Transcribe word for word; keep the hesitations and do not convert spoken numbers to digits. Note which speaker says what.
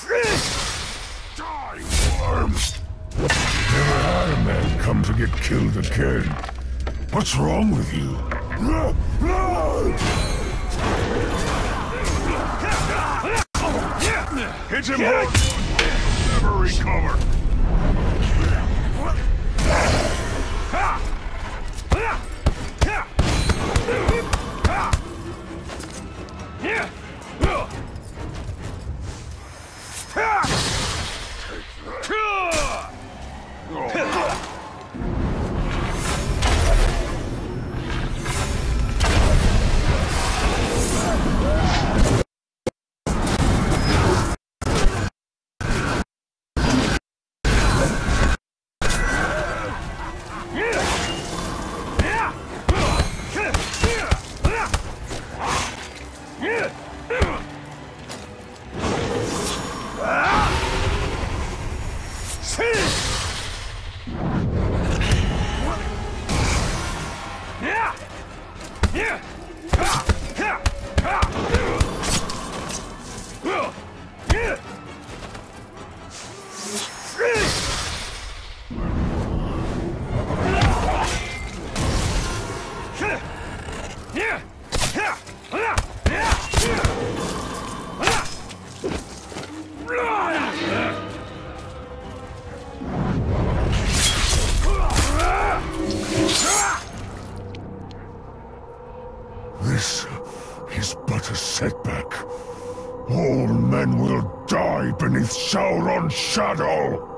Speaker 1: Die, worm! Never had a man come to get killed again. What's wrong with you? Hit him hard! Never recover! This is but a setback. All men will die beneath Sauron's shadow!